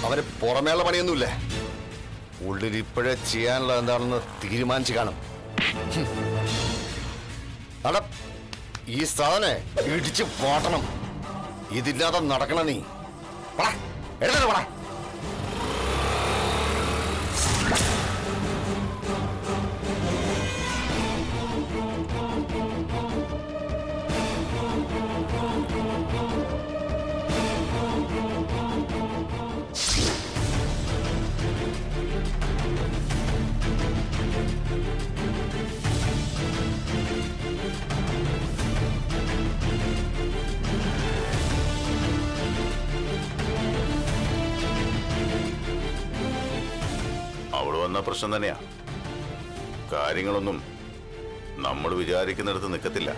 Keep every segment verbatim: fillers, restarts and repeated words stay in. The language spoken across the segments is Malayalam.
അവന് പുറമേയുള്ള പണിയൊന്നുമില്ലേ, ഉള്ളിൽ ഇപ്പോഴേ ചെയ്യാനുള്ളത് എന്താണെന്ന് തീരുമാനിച്ചു കാണും. അടാ, ഈ സാധനെ ഇടിച്ച് വാട്ടണം. ഇതില്ലാതെ നടക്കണം. നീ എടുത്തോ പടാ. അവള് വന്ന പ്രശ്നം തന്നെയാ. കാര്യങ്ങളൊന്നും നമ്മൾ വിചാരിക്കുന്നിടത്ത് നിൽക്കത്തില്ല.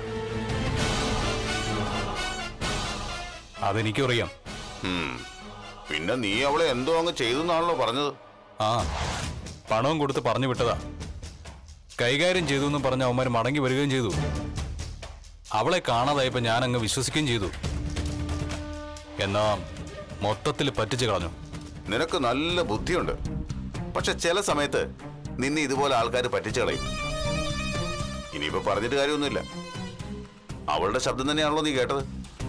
അതെനിക്കും അറിയാം. പിന്നെ നീ അവളെ എന്തോ അങ്ങ് ചെയ്തെന്നാണല്ലോ പറഞ്ഞത്. ആ, പണവും കൊടുത്ത് പറഞ്ഞു വിട്ടതാ. കൈകാര്യം ചെയ്തു എന്ന് പറഞ്ഞ അവന്മാർ മടങ്ങി വരികയും ചെയ്തു. അവളെ കാണാതായപ്പോ ഞാൻ അങ്ങ് വിശ്വസിക്കുകയും ചെയ്തു. എന്നാ മൊത്തത്തിൽ പറ്റിച്ചു കളഞ്ഞു. നിനക്ക് നല്ല ബുദ്ധിയുണ്ട്. പക്ഷെ ചില സമയത്ത് നിന്നെ ഇതുപോലെ ആൾക്കാർ പറ്റിച്ചു കളയും. ഇനിയിപ്പോ പറഞ്ഞിട്ട് കാര്യമൊന്നുമില്ല. അവളുടെ ശബ്ദം തന്നെയാണല്ലോ നീ കേട്ടത്.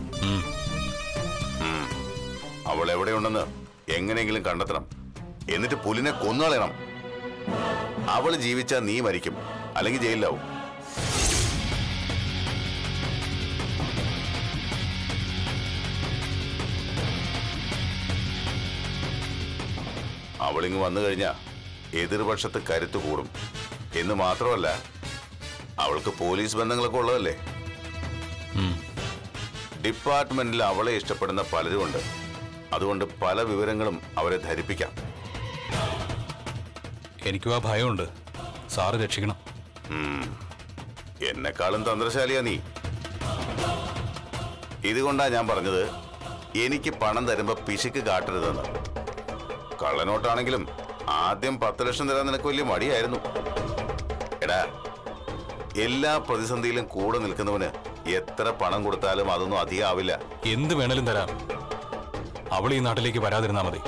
അവൾ എവിടെയുണ്ടെന്ന് എങ്ങനെയെങ്കിലും കണ്ടെത്തണം. എന്നിട്ട് പുലിനെ കൊന്നുകളയണം. അവൾ ജീവിച്ചാൽ നീ മരിക്കും, അല്ലെങ്കിൽ ജയിലിലാവും. അവളിങ്ങ് വന്നു കഴിഞ്ഞാൽ എതിർപക്ഷത്ത് കരുത്ത് കൂടും. എന്ന് മാത്രമല്ല, അവൾക്ക് പോലീസ് ബന്ധങ്ങളൊക്കെ ഉള്ളതല്ലേ. ഡിപ്പാർട്ട്മെന്റിൽ അവളെ ഇഷ്ടപ്പെടുന്ന പലരുമുണ്ട്. അതുകൊണ്ട് പല വിവരങ്ങളും അവരെ ധരിപ്പിക്കാം. എനിക്കും ആ ഭയമുണ്ട്. സാറ് രക്ഷിക്കണം. എന്നെക്കാളും തന്ത്രശാലിയാ നീ. ഇതുകൊണ്ടാ ഞാൻ പറഞ്ഞത് എനിക്ക് പണം തരുമ്പോ പിശുക്ക് കാട്ടരുതെന്ന്. കള്ളനോട്ടാണെങ്കിലും ആദ്യം പത്ത് ലക്ഷം തരാൻ നിനക്ക് വലിയ മടിയായിരുന്നു. എടാ, എല്ലാ പ്രതിസന്ധിയിലും കൂടെ നിൽക്കുന്നവന് എത്ര പണം കൊടുത്താലും അതൊന്നും അധികം ആവില്ല. എന്ത് വേണേലും തരാം. അവൾ ഈ നാട്ടിലേക്ക് വരാതിരുന്നാ മതി.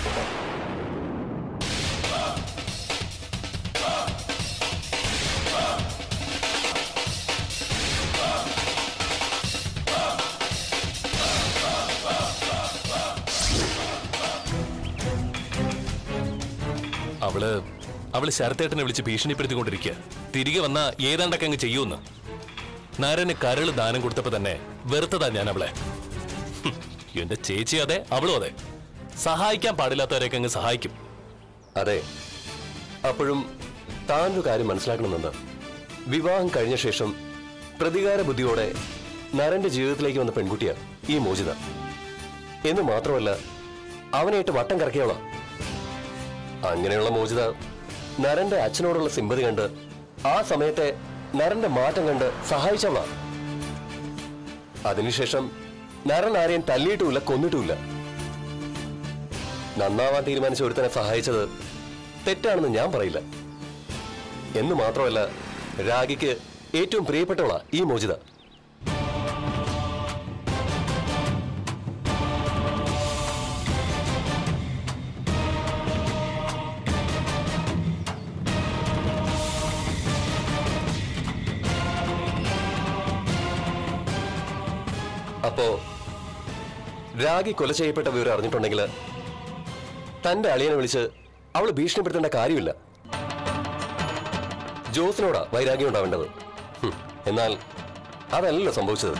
അവള് അവള് ശരത്തേട്ടനെ വിളിച്ച് ഭീഷണിപ്പെടുത്തിക്കൊണ്ടിരിക്കുക. തിരികെ വന്ന ഏതാണ്ടൊക്കെ അങ്ങ് ചെയ്യൂന്ന്. നാരന് കരള് ദാനം കൊടുത്തപ്പോ തന്നെ വെറുത്തതാ ഞാൻ അവളെ. എന്റെ ചേച്ചി അതെ, അവളും അതെ. സഹായിക്കാൻ പാടില്ലാത്തവരെയൊക്കെ അങ്ങ് സഹായിക്കും. അതെ, അപ്പോഴും താനൊരു കാര്യം മനസ്സിലാക്കണമെന്നുണ്ട്. വിവാഹം കഴിഞ്ഞ ശേഷം പ്രതികാര ബുദ്ധിയോടെ നരന്റെ ജീവിതത്തിലേക്ക് വന്ന പെൺകുട്ടിയാ ഈ മോചിത. എന്ന് മാത്രമല്ല, അവനായിട്ട് വട്ടം കറക്കിയവളാ. അങ്ങനെയുള്ള മോചിത നരന്റെ അച്ഛനോടുള്ള സിമ്പതി കണ്ട് ആ സമയത്തെ നരന്റെ മാറ്റം കണ്ട് സഹായിച്ചവളാ. അതിനുശേഷം നരൻ ആരെയും തല്ലിയിട്ടുമില്ല, കൊന്നിട്ടുമില്ല. നന്നാവാൻ തീരുമാനിച്ച ഒരുത്തനെ സഹായിച്ചത് തെറ്റാണെന്ന് ഞാൻ പറയില്ല. എന്ന് മാത്രമല്ല, രാഗിക്ക് ഏറ്റവും പ്രിയപ്പെട്ടവളാ ഈ മോചിത. അപ്പോ രാഗി കൊല ചെയ്യപ്പെട്ട വിവരം അറിഞ്ഞിട്ടുണ്ടെങ്കിൽ തന്റെ അളിയനെ വിളിച്ച് അവള് ഭീഷണിപ്പെടുത്തേണ്ട കാര്യമില്ല. ജോസിനോടാ വൈരാഗ്യം ഉണ്ടാവേണ്ടത്. എന്നാൽ അതല്ലല്ലോ സംഭവിച്ചത്.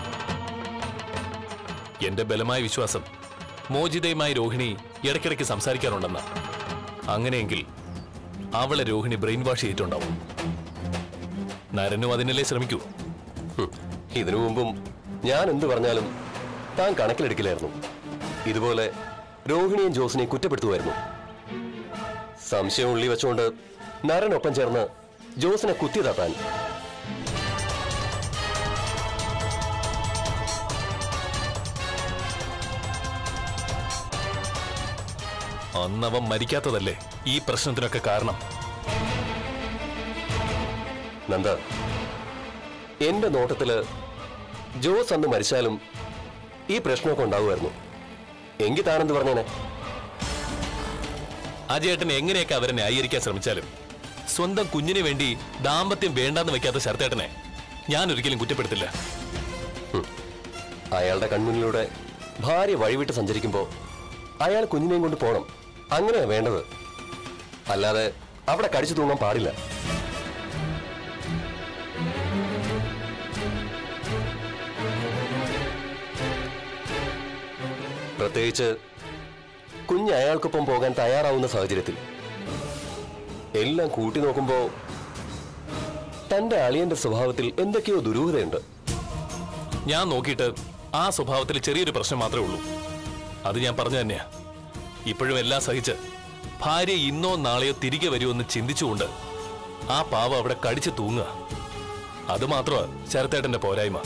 എന്റെ ബലമായ വിശ്വാസം മോചിതയുമായി രോഹിണി ഇടയ്ക്കിടയ്ക്ക് സംസാരിക്കാറുണ്ടെന്ന. അങ്ങനെയെങ്കിൽ അവളെ രോഹിണി ബ്രെയിൻ വാഷ് ചെയ്തിട്ടുണ്ടാവും. നരനും അതിനല്ലേ ശ്രമിക്കൂ. ഇതിനു മുമ്പും ഞാൻ എന്ത് പറഞ്ഞാലും താൻ കണക്കിലെടുക്കില്ലായിരുന്നു. ഇതുപോലെ രോഹിണിയും ജോസിനെയും കുറ്റപ്പെടുത്തുമായിരുന്നു. സംശയം ഉള്ളി വെച്ചുകൊണ്ട് നരനൊപ്പം ചേർന്ന് ജോസിനെ കുത്തിയതാ താൻ. അന്നവൻ മരിക്കാത്തതല്ലേ ഈ പ്രശ്നത്തിനൊക്കെ കാരണം. നന്ദ, എന്റെ നോട്ടത്തില് ജോസ് അന്ന് മരിച്ചാലും ഈ പ്രശ്നമൊക്കെ ഉണ്ടാവുമായിരുന്നു. എങ്കിൽ താനെന്ത് പറഞ്ഞേനെ? അജയേട്ടൻ എങ്ങനെയൊക്കെ അവരെ ന്യായീകരിക്കാൻ ശ്രമിച്ചാലും സ്വന്തം കുഞ്ഞിന് വേണ്ടി ദാമ്പത്യം വേണ്ടാന്ന് വെക്കാത്ത ശരത്തേട്ടനെ ഞാൻ ഒരിക്കലും കുറ്റപ്പെടുത്തില്ല. അയാളുടെ കൺമുന്നിലൂടെ ഭാര്യ വഴിവിട്ട് സഞ്ചരിക്കുമ്പോ അയാൾ കുഞ്ഞിനെയും കൊണ്ട് പോണം. അങ്ങനെയാ വേണ്ടത്. അല്ലാതെ അവിടെ കടിച്ചു തൂങ്ങാൻ പാടില്ല. പ്രത്യേകിച്ച് കുഞ്ഞ് അയാൾക്കൊപ്പം പോകാൻ തയ്യാറാവുന്ന സാഹചര്യത്തിൽ. എല്ലാം കൂട്ടി നോക്കുമ്പോ തന്റെ അളിയന്റെ സ്വഭാവത്തിൽ എന്തൊക്കെയോ ദുരൂഹതയുണ്ട്. ഞാൻ നോക്കിയിട്ട് ആ സ്വഭാവത്തിൽ ചെറിയൊരു പ്രശ്നം മാത്രമേ ഉള്ളൂ. അത് ഞാൻ പറഞ്ഞു തന്നെയാ. ഇപ്പോഴും എല്ലാം സഹിച്ച് ഭാര്യ ഇന്നോ നാളെയോ തിരികെ വരുമെന്ന് ചിന്തിച്ചുകൊണ്ട് ആ പാവ അവിടെ കടിച്ചു തൂങ്ങുക. അത് മാത്രമാ ശരത്തേട്ടന്റെ പോരായ്മ.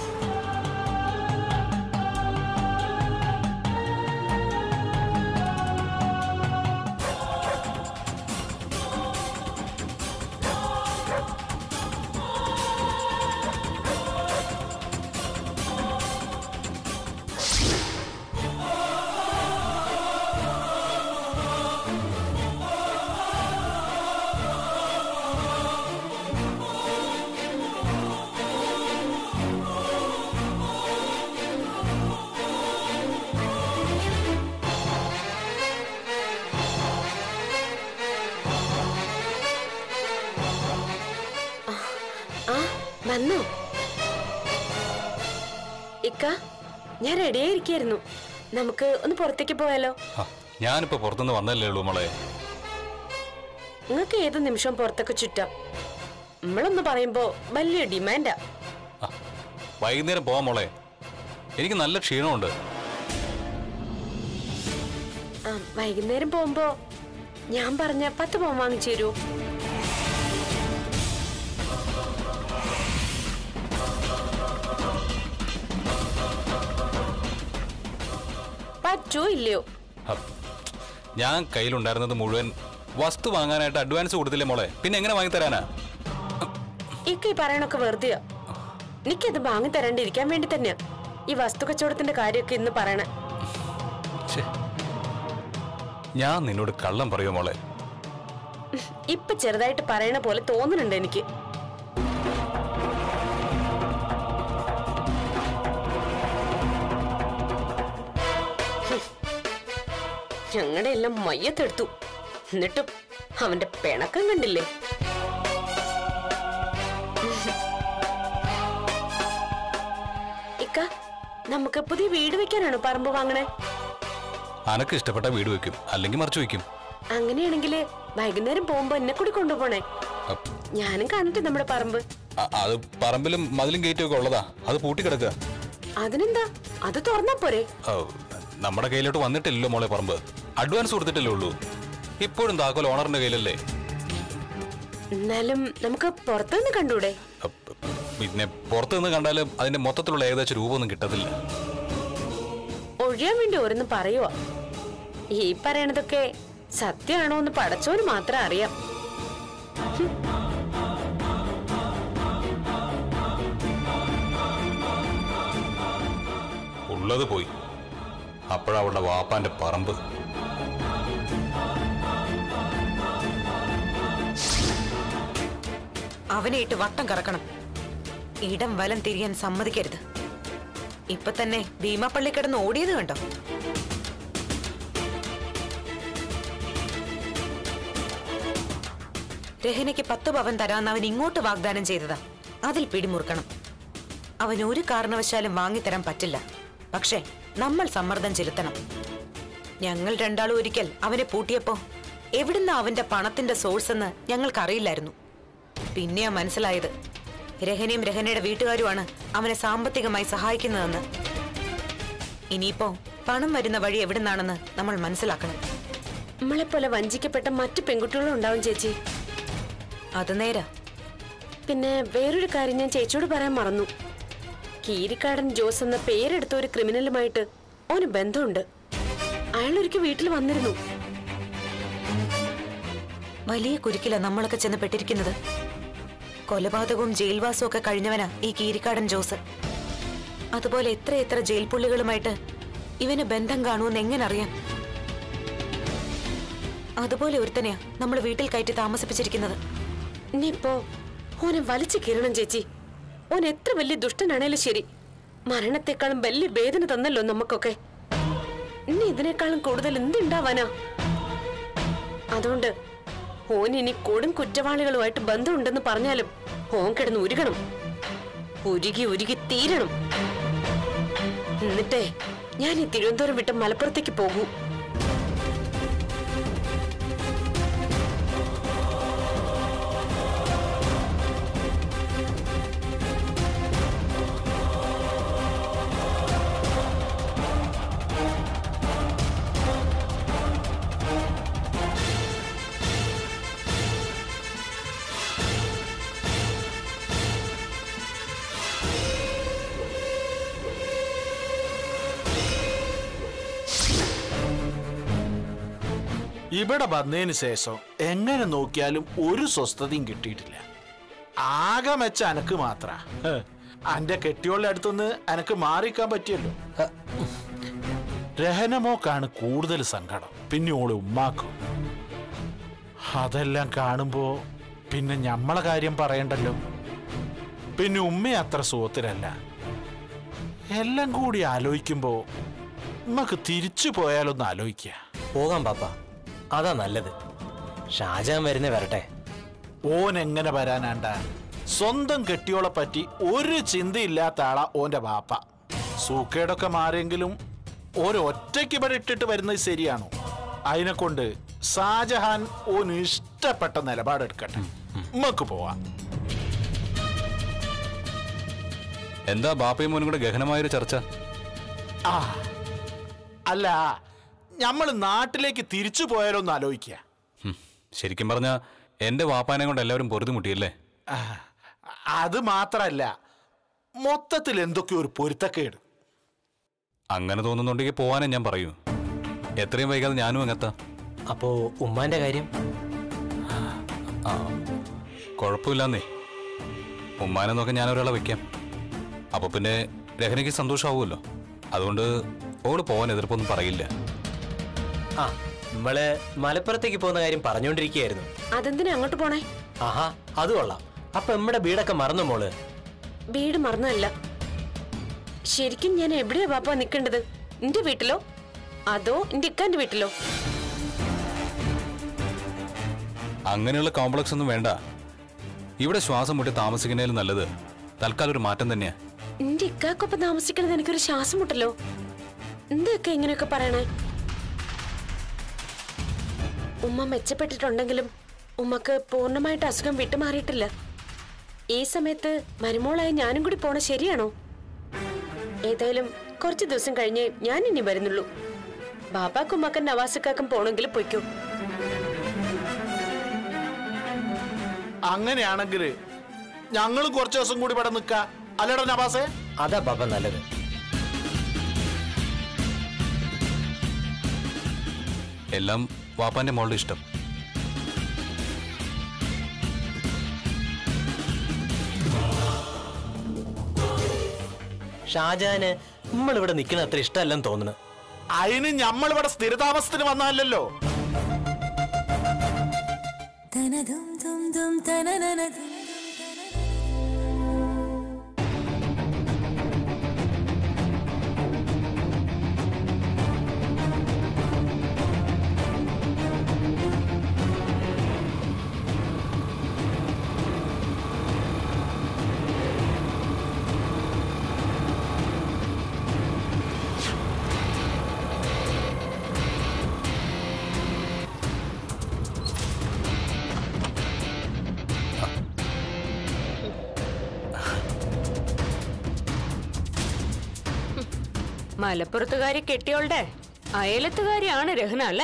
വന്നു ഇക്ക, ഞാൻ റെഡിയായിരിക്കായിരുന്നു. നമുക്ക് ഒന്ന് പുറത്തേക്ക് പോയാലോ? ഞാനിപ്പോ പുറത്തുനിന്ന് വന്നല്ലേ ഉള്ളൂ മോളെ. നിങ്ങൾക്ക് ഏത് നിമിഷം പുറത്തൊക്കെ ചുറ്റാം. നമ്മളൊന്ന് പറയുമ്പോ വലിയ ഡിമാൻഡാ. വൈകുന്നേരം പോവാം മോളെ. എനിക്ക് നല്ല ക്ഷീണമുണ്ട്. ആ, വൈകുന്നേരം പോകുമ്പോ ഞാൻ പറഞ്ഞ പത്ത് പവൻ വാങ്ങിച്ചു തരൂ. പറ്റോ ഇല്ലയോ? ഞാൻ കയ്യിലുണ്ടായിരുന്നത് മുഴുവൻ വസ്തു വാങ്ങാനായിട്ട് അഡ്വാൻസ് കൊടുത്തില്ലേ മോളെ. പിന്നെ എങ്ങനെ വാങ്ങിത്തരാനാ? ഇക്ക ഈ പറയണൊക്കെ വെറുതെയാ. എനിക്കത് വാങ്ങി തരാണ്ടിരിക്കാൻ വേണ്ടി തന്നെയാ ഈ വസ്തു കച്ചവടത്തിന്റെ കാര്യമൊക്കെ ഇന്ന് പറയണേ. ഞാൻ നിന്നോട് കള്ളം പറയോ മോളെ? ഇപ്പൊ ചെറുതായിട്ട് പറയണ പോലെ തോന്നുന്നുണ്ട് എനിക്ക്. ഞങ്ങളുടെ എല്ലാം മയ്യത്തെടുത്തു. എന്നിട്ടും അവന്റെ പിണക്കം കണ്ടില്ലേ? ഇക്ക, നമുക്ക് പുതിയ വീട് വെക്കാനാണോ പറമ്പ് വാങ്ങണേ? അനക്ക് ഇഷ്ടപ്പെട്ട വീട് വെക്കും, അല്ലെങ്കിൽ മറിച്ചു വെക്കും. അങ്ങനെയാണെങ്കിൽ വൈകുന്നേരം പോകുമ്പോ എന്നെ കൂടി കൊണ്ടുപോണേ. ഞാനും കാണട്ടെ നമ്മുടെ പറമ്പ്. അത് പറമ്പിലും മതിലും ഗേറ്റും ഒക്കെ ഉള്ളതാ. അത് പൂട്ടിക്കിടക്കുക. അതിനെന്താ, അത് തുറന്നാ പോരെ? നമ്മുടെ കയ്യിലോട്ട് വന്നിട്ടില്ലല്ലോ മോളെ പറമ്പ്. അഡ്വാൻസ് കൊടുത്തിട്ടല്ലേ ഉള്ളൂ. ഇപ്പോഴും താക്കോൽ ഓണറിന്റെ കയ്യിലല്ലേ. എന്നാലും നമുക്ക് പുറത്തുനിന്ന് കണ്ടൂടെ? പിന്നെ പുറത്തുനിന്ന് കണ്ടാലും അതിന്റെ മൊത്തത്തിലുള്ള ഏകദേശം രൂപമൊന്നും കിട്ടത്തില്ല. ഒഴിയാൻ വേണ്ടി ഓരോന്ന് പറയുവാ. ഈ പറയണതൊക്കെ സത്യമാണോ എന്ന് പടച്ചോന് മാത്രം അറിയാം. ഉള്ളത് പോയി. അപ്പോഴവളുടെ വാപ്പാന്റെ പറമ്പ്. അവനെ ഇട്ട് വട്ടം കറക്കണം. ഇടം വലം തിരിയാൻ സമ്മതിക്കരുത്. ഇപ്പൊ തന്നെ ഭീമാപ്പള്ളി കിടന്ന് ഓടിയത് കണ്ടോ? രഹനയ്ക്ക് പത്ത് പവൻ തരാന്ന് അവൻ ഇങ്ങോട്ട് വാഗ്ദാനം ചെയ്തതാ. അതിൽ പിടിമുറുക്കണം. അവൻ ഒരു കാരണവശാലും വാങ്ങിത്തരാൻ പറ്റില്ല. പക്ഷേ നമ്മൾ സമ്മർദ്ദം ചെലുത്തണം. ഞങ്ങൾ രണ്ടാളും ഒരിക്കൽ അവനെ പൂട്ടിയപ്പോ എവിടുന്ന അവന്റെ പണത്തിന്റെ സോഴ്സ് എന്ന് ഞങ്ങൾക്കറിയില്ലായിരുന്നു. പിന്നെയാ മനസ്സിലായത് രഹനയും രഹനയുടെ വീട്ടുകാരുമാണ് അവനെ സാമ്പത്തികമായി സഹായിക്കുന്നതെന്ന്. ഇനിയിപ്പോ പണം വരുന്ന വഴി എവിടുന്നാണെന്ന് നമ്മൾ മനസ്സിലാക്കണം. നമ്മളെപ്പോലെ വഞ്ചിക്കപ്പെട്ട മറ്റു പെൺകുട്ടികളും ഉണ്ടാവും ചേച്ചി. അത് നേരാ. പിന്നെ വേറൊരു കാര്യം ഞാൻ ചേച്ചിയോട് പറയാൻ മറന്നു. കീരിക്കാടൻ ജോസ് എന്ന പേരെടുത്ത ഒരു ക്രിമിനലുമായിട്ട് ഓന് ബന്ധമുണ്ട്. അയാളൊരിക്കൽ വീട്ടിൽ വന്നിരുന്നു. വലിയ കുരുക്കില നമ്മളൊക്കെ ചെന്ന് പെട്ടിരിക്കുന്നത്. കൊലപാതകവും ജയിൽവാസവും ഒക്കെ കഴിഞ്ഞവനാ ഈ കീരിക്കാടൻ ജോസ്. അതുപോലെ എത്ര എത്ര ജയിൽ പുള്ളികളുമായിട്ട് ഇവന് ബന്ധം കാണുമെന്ന് എങ്ങനെ അറിയാം? അതുപോലെ ഒരുത്തനെയാ നമ്മൾ വീട്ടിൽ കയറ്റി താമസിപ്പിച്ചിരിക്കുന്നത്. ഇനിയിപ്പോ ഓനെ വലിച്ചു കീറണം ചേച്ചി. ഓൻ എത്ര വലിയ ദുഷ്ടനാണേലും ശരി, മരണത്തെക്കാളും വലിയ വേദന തന്നല്ലോ നമുക്കൊക്കെ. ഇനി ഇതിനേക്കാളും കൂടുതൽ എന്തുണ്ടാവാനാ? അതുകൊണ്ട് ഓൻ ഇനി കൊടും കുറ്റവാളികളുമായിട്ട് ബന്ധമുണ്ടെന്ന് പറഞ്ഞാലും ഓൻ കിടന്ന് ഉരുകണം, ഉരുകി ഉരുകി തീരണം. എന്നിട്ടേ ഞാൻ ഈ തിരുവനന്തപുരം വിട്ട് മലപ്പുറത്തേക്ക് പോകൂ. ഇവിടെ വന്നതിന് ശേഷം എങ്ങനെ നോക്കിയാലും ഒരു സ്വസ്ഥതയും കിട്ടിയിട്ടില്ല. ആകെ മെച്ച അനക്ക് മാത്ര. അന്റെ കെട്ടിയോളുടെ അടുത്തുനിന്ന് അനക്ക് മാറിക്കാൻ പറ്റിയല്ലോ. രഹനമോക്കാണ് കൂടുതൽ സങ്കടം, പിന്നെ ഓള് ഉമ്മാക്കും. അതെല്ലാം കാണുമ്പോ പിന്നെ ഞമ്മളെ കാര്യം പറയണ്ടല്ലോ. പിന്നെ ഉമ്മ അത്ര സുഖത്തിലല്ല. എല്ലാം കൂടി ആലോചിക്കുമ്പോ നമുക്ക് തിരിച്ചു പോയാലൊന്ന് ആലോചിക്ക. പോകാം പാപ്പ, അതാ നല്ലത്. ഷാജാൻ വരുന്നേ വരട്ടെ. ഓൻ എങ്ങനെ വരാനാണ്ട? സ്വന്തം കെട്ടിയോളെ പറ്റി ഒരു ചിന്തയില്ലാത്ത ആളാ ഓന്റെ ബാപ്പ. സൂക്കേടൊക്കെ മാറിയെങ്കിലും ഒരൊറ്റയ്ക്ക് ഇവിടെ ഇട്ടിട്ട് വരുന്നത് ശരിയാണോ? അതിനെ കൊണ്ട് ഷാജഹാൻ ഓന് ഇഷ്ടപ്പെട്ട നിലപാടെടുക്കട്ടെ. നമുക്ക് പോവാം. എന്താ ബാപ്പയും മോനും കൂടെ ഗഹനമായൊരു ചർച്ച? ആ അല്ല, നമ്മള് നാട്ടിലേക്ക് തിരിച്ചു പോയാലൊന്ന് ആലോചിക്ക. ശരിക്കും പറഞ്ഞ എന്റെ വാപ്പാനെ കൊണ്ട് എല്ലാവരും പൊറുതുമുട്ടിയല്ലേ? അത് മാത്രല്ല, മൊത്തത്തിൽ എന്തൊക്കെ ഒരു പൊരുത്തക്കേട്. അങ്ങനെ തോന്നുന്നുണ്ടെങ്കിൽ പോവാനേ ഞാൻ പറയൂ. എത്രയും വൈകാതെ ഞാനും അങ്ങെത്താം. അപ്പോ ഉമ്മാന്റെ കാര്യം? ആ കുഴപ്പമില്ലെന്നേ, ഉമ്മാനെ നോക്കാൻ ഞാൻ ഒരാളെ വെക്കാം. അപ്പൊ പിന്നെ രഹനയ്ക്ക് സന്തോഷമാവുമല്ലോ. അതുകൊണ്ട് ഓട് പോവാൻ എതിർപ്പൊന്നും പറയില്ല. ആ നമ്മള് മലപ്പുറത്തേക്ക് പോകുന്ന കാര്യം പറഞ്ഞുകൊണ്ടിരിക്കുകയായിരുന്നു. അതെന്തിനാ അങ്ങോട്ട് പോണേ? ആഹാ, അത് കൊള്ളാം. അപ്പൊ നമ്മുടെ വീടൊക്കെ മറന്നു മോള്? വീട് മറന്നല്ല, ശരിക്കും ഞാൻ എവിടെയാ ബാപ്പ നിൽക്കേണ്ടത്? എന്റെ വീട്ടിലോ അതോ എന്റെ ഇക്കാന്റെ വീട്ടിലോ? അങ്ങനെയുള്ള കോംപ്ലക്സ് ഒന്നും വേണ്ട. ഇവിടെ ശ്വാസം മുട്ടി താമസിക്കുന്നതിൽ നല്ലത് തൽക്കാലം ഒരു മാറ്റം തന്നെയാ. എന്റെ ഇക്കാക്കൊപ്പം താമസിക്കണത് എനിക്കൊരു ശ്വാസം മുട്ടല്ലോ. എന്തൊക്കെ ഇങ്ങനെയൊക്കെ പറയണേ? ഉമ്മ മെച്ചപ്പെട്ടിട്ടുണ്ടെങ്കിലും ഉമ്മക്ക് പൂർണ്ണമായിട്ട് അസുഖം വിട്ടുമാറിയിട്ടില്ല. ഈ സമയത്ത് മരുമോളായി ഞാനും കൂടി പോണ ശരിയാണോ? ഏതായാലും കുറച്ച് ദിവസം കഴിഞ്ഞേ ഞാൻ ഇനി വരുന്നുള്ളൂ. ബാബാക്കും ഉമ്മക്കും നവാസിക്കാക്കും പോണെങ്കിൽ പൊയ്ക്കോ. അങ്ങനെയാണെങ്കിൽ ഞങ്ങളും കുറച്ചു ദിവസം കൂടി ഇവിടെ നിൽക്ക, അല്ലടാ നവാസേ? അതാ പാപ്പ നല്ലത്. എല്ലാം വാപ്പാന്റെ മോളുടെ ഇഷ്ടം. ഷാജാന് നമ്മളിവിടെ നിൽക്കുന്ന അത്ര ഇഷ്ടമല്ലെന്ന് തോന്നുന്നു. അതിന് നമ്മളിവിടെ സ്ഥിരതാമസത്തിന് വന്നല്ലോ. മലപ്പുറത്തുകാരി കെട്ടിയോളുടെ അയലത്തുകാരിയാണ് രഹന അല്ലേ?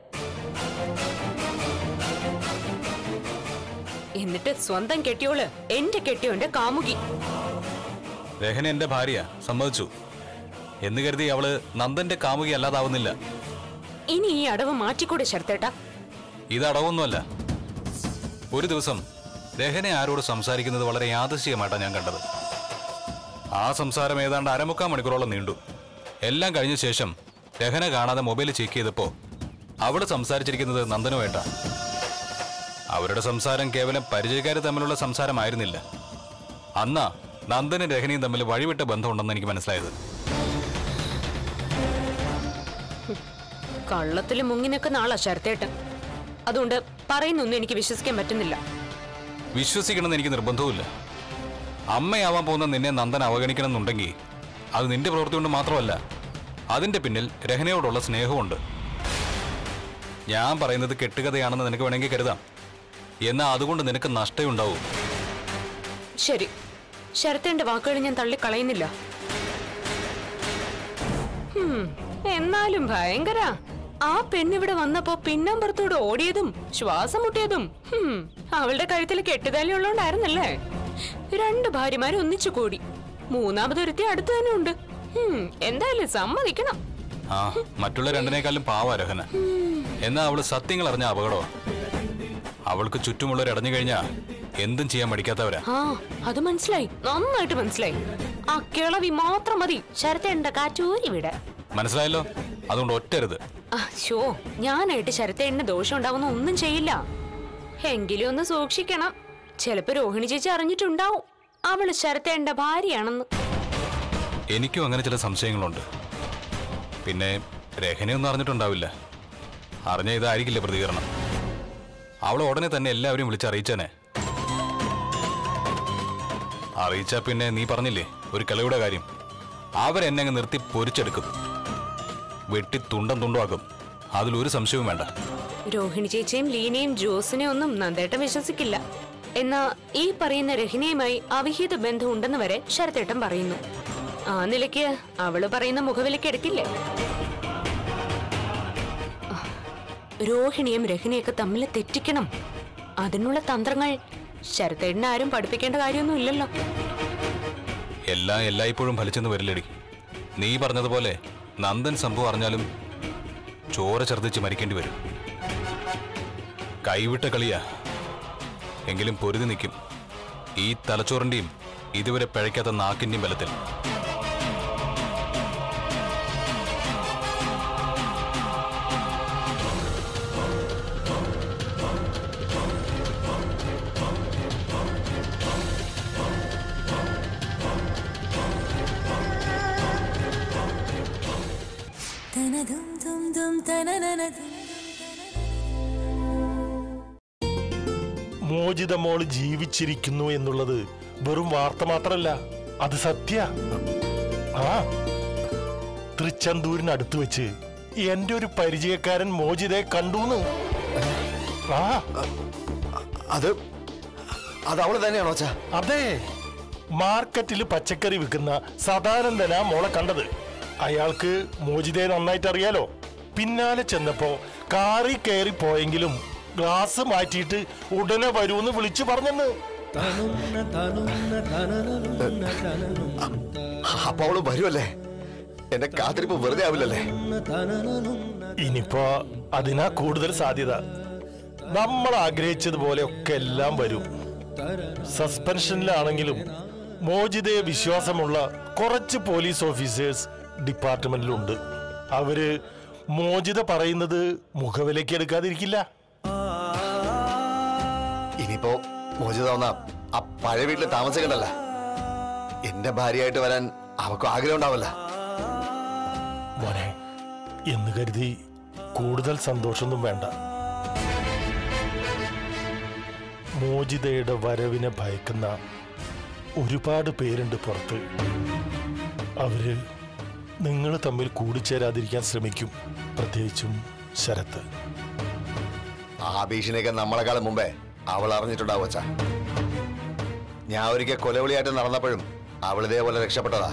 എന്നിട്ട് സ്വന്തം കെട്ടിയോള് എന്റെ കെട്ടിയോന്റെ കാമുകി. രഹന എന്റെ ഭാര്യ, സമ്മതിച്ചു എന്ന് കരുതി അവള് നന്ദന്റെ കാമുകി അല്ലാതാവുന്നില്ല. ഇനി ഈ അടവ് മാറ്റിക്കൂടെ ശരത്തേട്ടാ? ഇത് അടവൊന്നുമല്ല. ഒരു ദിവസം രഹന ആരോട് സംസാരിക്കുന്നത് വളരെ യാദൃശ്ചികമായിട്ടാണ് ഞാൻ കണ്ടത്. ആ സംസാരം ഏതാണ്ട് അരമുക്കാൽ മണിക്കൂറോളം നീണ്ടു. എല്ലാം കഴിഞ്ഞ ശേഷം രഹന കാണാതെ മൊബൈൽ ചെക്ക് ചെയ്തപ്പോ അവള് സംസാരിച്ചിരിക്കുന്നത് നന്ദനുമായിട്ടാ. അവരുടെ സംസാരം കേവലം പരിചയക്കാര് തമ്മിലുള്ള സംസാരമായിരുന്നില്ല. അന്നാ നന്ദനും രഹനയും തമ്മിൽ വഴിവിട്ട ബന്ധമുണ്ടെന്ന് എനിക്ക് മനസ്സിലായത്. കള്ളത്തിൽ മുങ്ങി നിൽക്കുന്ന ആളാ ശരത്തേട്ടൻ. അതുകൊണ്ട് പറയുന്നൊന്നും എനിക്ക് വിശ്വസിക്കാൻ പറ്റുന്നില്ല. വിശ്വസിക്കണമെന്ന് എനിക്ക് നിർബന്ധവുമില്ല. അമ്മയാവാൻ പോകുന്ന നിന്നെ നന്ദൻ അവഗണിക്കണം എന്നുണ്ടെങ്കിൽ അത് നിന്റെ പ്രവൃത്തി കൊണ്ട് മാത്രമല്ല, അതിന്റെ പിന്നിൽ രഹനയോടുള്ള സ്നേഹമുണ്ട്. ഞാൻ പറയുന്നത് കെട്ടുകഥയാണെന്ന് നിനക്ക് വേണമെങ്കിൽ കരുതാം. എന്നാൽ അതുകൊണ്ട് നിനക്ക് നഷ്ടമുണ്ടാവും. ശരി, ശരത്തേന്റെ വാക്കുകൾ ഞാൻ തള്ളിക്കളയുന്നില്ല. എന്നാലും ഭയങ്കര ആ പെണ്ണിവിടെ വന്നപ്പോ പിന്നമ്പുറത്തോട് ഓടിയതും ശ്വാസം മുട്ടിയതും അവളുടെ കഴുത്തിൽ കെട്ടുതാലി ഉള്ളോണ്ടായിരുന്നല്ലേ? രണ്ട് ഭാര്യമാര് ഒന്നിച്ചു കൂടി, മൂന്നാമതൊരുത്തി അടുത്ത് തന്നെ ഉണ്ട്. എന്തായാലും സമ്മതിക്കണം. ആ മറ്റുള്ള രണ്ടിനേക്കാളും പാവാ രഹന. എന്നാ അവള് സത്യങ്ങൾ അറിഞ്ഞ അപകടമാ. അവൾക്ക് ചുറ്റുമുള്ളവർ അടഞ്ഞു കഴിഞ്ഞാ എന്തും ചെയ്യാൻ മടിക്കാത്തവരാ. ആ അത് മനസ്സിലായി, നന്നായിട്ട് മനസ്സിലായി. ആ കിളവി മാത്രം മതി ശരത്തേണ്ട കാറ്റൂരി വിട. മനസ്സിലായല്ലോ? അതുകൊണ്ട് ഒറ്റരുത്. ഷോ ഞാനായിട്ട് ശരത്തേണ്ണ ദോഷം ഉണ്ടാവുന്ന ഒന്നും ചെയ്യില്ല. എങ്കിലും ഒന്ന് സൂക്ഷിക്കണം. ചിലപ്പോ രോഹിണി ചേച്ചി അറിഞ്ഞിട്ടുണ്ടാവും അവള് ശരത്തേണ്ട ഭാര്യയാണെന്ന്. എനിക്കും അങ്ങനെ ചില സംശയങ്ങളുണ്ട്. പിന്നെ രഹനയൊന്നും അറിഞ്ഞിട്ടുണ്ടാവില്ല. അറിഞ്ഞ ഇതായിരിക്കില്ല പ്രതികരണം. അവളെ ഉടനെ തന്നെ എല്ലാവരും വിളിച്ചറിയിച്ചേനെ. അറിയിച്ചാ പിന്നെ നീ പറഞ്ഞില്ലേ ഒരു കിളയുടെ കാര്യം, അവരെന്നെ അങ്ങ് നിർത്തി പൊരിച്ചെടുക്കും, വെട്ടി തുണ്ടം തുണ്ടാക്കും. അതിലൊരു സംശയവും വേണ്ട. രോഹിണി ചേച്ചിയും ലീനയും ജോസിനെയും ഒന്നും നന്ദേട്ടൻ വിശ്വസിക്കില്ല. എന്നാ ഈ പറയുന്ന രഹിനയുമായി അവിഹിത ബന്ധം ഉണ്ടെന്ന് വരെ ശരത്തേട്ടൻ പറയുന്നു. ആ നിലയ്ക്ക് അവള് പറയുന്ന മുഖവിലേക്ക് എടുക്കില്ലേ? രോഹിണിയും രഹിനയൊക്കെ തമ്മിൽ തെറ്റിക്കണം. അതിനുള്ള തന്ത്രങ്ങൾ ശരത്തേട്ടനെ ആരും പഠിപ്പിക്കേണ്ട കാര്യമൊന്നും ഇല്ലല്ലോ. എല്ലാം എല്ലായ്പ്പോഴും ഫലിച്ചെന്ന് വരില്ലടി. നീ പറഞ്ഞതുപോലെ നന്ദൻ സംഭവം അറിഞ്ഞാലും ചോര ഛർദ്ദിച്ച് മരിക്കേണ്ടി വരും. കൈവിട്ട കളിയാ. എങ്കിലും പൊരുതി നിൽക്കും ഈ തലച്ചോറിന്റെയും ഇതുവരെ പിഴയ്ക്കാത്ത നാക്കിന്റെയും ബലത്തിൽ. മോചിത മോള് ജീവിച്ചിരിക്കുന്നു എന്നുള്ളത് വെറും വാർത്ത മാത്രല്ല, അത് സത്യ. ആ തൃച്ചന്തൂരിനടുത്ത് വെച്ച് എന്റെ ഒരു പരിചയക്കാരൻ മോചിതയെ കണ്ടൂന്ന്. ആ അത് അത് അവള് തന്നെയാണോ? അതെ, മാർക്കറ്റിൽ പച്ചക്കറി വിൽക്കുന്ന സദാനന്ദനാ മോളെ കണ്ടത്. അയാൾക്ക് മോചിതയെ നന്നായിട്ട് അറിയാലോ. പിന്നാലെ ചെന്നപ്പോ കാറി കയറി പോയെങ്കിലും ഗ്ലാസ് മാറ്റിയിട്ട് ഉടനെ വരൂന്ന് വിളിച്ചു പറഞ്ഞെന്ന്. അപ്പൊ അവള് വരുമല്ലേ? എന്റെ കാത്തിരിപ്പ് വെറുതെ ആവില്ലല്ലേ? ഇനിയിപ്പോ അതിനാ കൂടുതൽ സാധ്യത. നമ്മൾ ആഗ്രഹിച്ചതുപോലെ ഒക്കെ എല്ലാം വരും. സസ്പെൻഷനിലാണെങ്കിലും മോചിതയെ വിശ്വാസമുള്ള കുറച്ച് പോലീസ് ഓഫീസേഴ്സ് ഡിപ്പാർട്ട്മെന്റിലുണ്ട്. അവര് മോചിത പറയുന്നത് മുഖവിലേക്ക് എടുക്കാതിരിക്കില്ല. ഇനിയിപ്പോ മോചിത വന്ന ആ പഴയ വീട്ടിൽ താമസിക്കണ്ടല്ല. എന്റെ ഭാര്യയായിട്ട് വരാൻ അവർക്ക് ആഗ്രഹം ഉണ്ടാവല്ല. മോനെ എന്ന് കരുതി കൂടുതൽ സന്തോഷമൊന്നും വേണ്ട. മോചിതയുടെ വരവിനെ ഭയക്കുന്ന ഒരുപാട് പേരുണ്ട് പുറത്ത്. അവര് നിങ്ങൾ തമ്മിൽ കൂടിച്ചേരാതിരിക്കാൻ ശ്രമിക്കും, പ്രത്യേകിച്ചും ശരത്ത്. ആ ഭീഷണിയൊക്കെ നമ്മളെക്കാളും മുമ്പേ അവൾ അറിഞ്ഞിട്ടുണ്ടാവും അച്ഛാ. ഞാൻ ഒരിക്കൽ കൊലവിളിയായിട്ട് നടന്നപ്പോഴും അവൾ ഇതേപോലെ രക്ഷപ്പെട്ടതാ.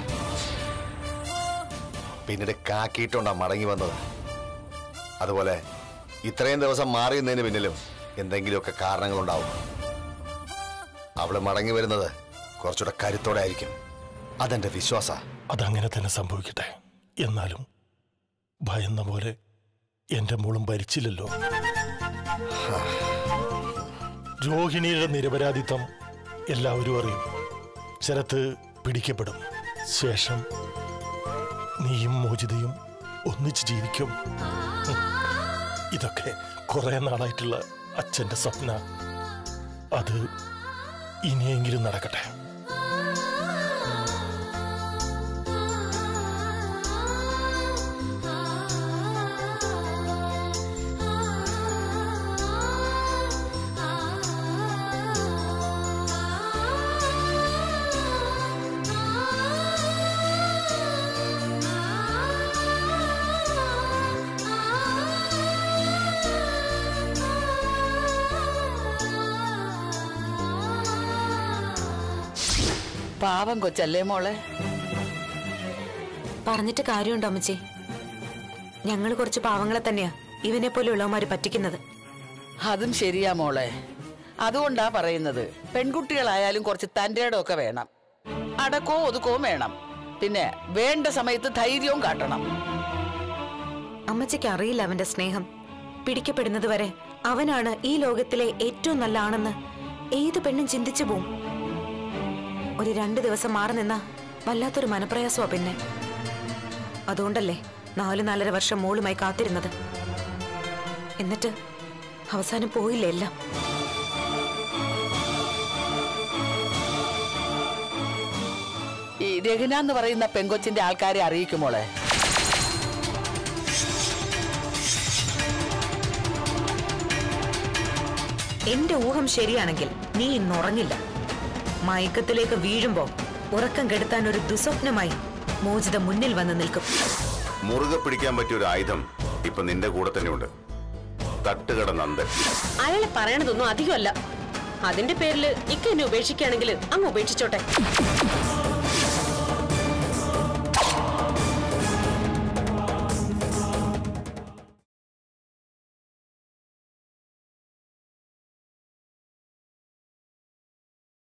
പിന്നീട് കാക്കിയിട്ടുണ്ടാ മടങ്ങി വന്നത്. അതുപോലെ ഇത്രയും ദിവസം മാറിയുന്നതിന് പിന്നിലും എന്തെങ്കിലുമൊക്കെ കാരണങ്ങളുണ്ടാവും. അവള് മടങ്ങി വരുന്നത് കുറച്ചുകൂടെ കരുത്തോടെ ആയിരിക്കും. അതെന്റെ വിശ്വാസ. അതങ്ങനെ തന്നെ സംഭവിക്കട്ടെ. എന്നാലും ഭയന്ന പോലെ എന്റെ മോളും ഭരിച്ചില്ലല്ലോ. രോഹിണിയുടെ നിരപരാധിത്വം എല്ലാവരും അറിയും. ശരത്ത് പിടിക്കപ്പെടും. ശേഷം നീയും മോചിതയും ഒന്നിച്ച് ജീവിക്കും. ഇതൊക്കെ കുറെ നാളായിട്ടുള്ള അച്ഛന്റെ സ്വപ്ന. അത് ഇനിയെങ്കിലും നടക്കട്ടെ. പാവം കൊച്ചല്ലേ മോളെ? പറഞ്ഞിട്ട് കാര്യമുണ്ടോ അമ്മച്ചി? ഞങ്ങൾ കുറച്ച് പാവങ്ങളെ തന്നെയാ ഇവനെ പോലെ ഉള്ളവന്മാര് പറ്റിക്കുന്നത്. അതും ശരിയാ മോളെ. അതുകൊണ്ടാ പറയുന്നത്, പെൺകുട്ടികളായാലും കുറച്ച് തന്റെ ഇടമൊക്കെ വേണം. അടക്കോ ഒതുക്കവും വേണം. പിന്നെ വേണ്ട സമയത്ത് ധൈര്യവും കാട്ടണം. അമ്മച്ചിക്ക് അറിയില്ല അവന്റെ സ്നേഹം. പിടിക്കപ്പെടുന്നത് വരെ അവനാണ് ഈ ലോകത്തിലെ ഏറ്റവും നല്ല ആണെന്ന് ഏത് പെണ്ണും ചിന്തിച്ചു പോവും. ഒരു രണ്ടു ദിവസം മാറി നിന്ന വല്ലാത്തൊരു മനപ്രയാസമാ പിന്നെ. അതുകൊണ്ടല്ലേ നാലു നാലര വർഷം മോളുമായി കാത്തിരുന്നത്. എന്നിട്ട് അവസാനം പോയില്ലേ എല്ലാം. ഈ രഹന എന്ന് പറയുന്ന പെങ്കൊച്ചിന്റെ ആൾക്കാരെ അറിയിക്കുമോളെ? എന്റെ ഊഹം ശരിയാണെങ്കിൽ നീ ഇന്നുറങ്ങില്ല. മയക്കത്തിലേക്ക് വീഴുമ്പോ ഉറക്കം കെടുത്താൻ ഒരു ദുസ്വപ്നമായി മോചിത മുന്നിൽ വന്ന് നിൽക്കും. മുറുകെ പിടിക്കാൻ പറ്റിയ ഒരു ആയുധം ഇപ്പൊ നിന്റെ കൂടെ തന്നെയുണ്ട്. തട്ടുകട നന്ദൻ. അയാളെ പറയണതൊന്നും അധികമല്ല. അതിന്റെ പേരിൽ ഇക്ക എന്നെ ഉപേക്ഷിക്കുകയാണെങ്കിൽ അങ്ങ് ഉപേക്ഷിച്ചോട്ടെ.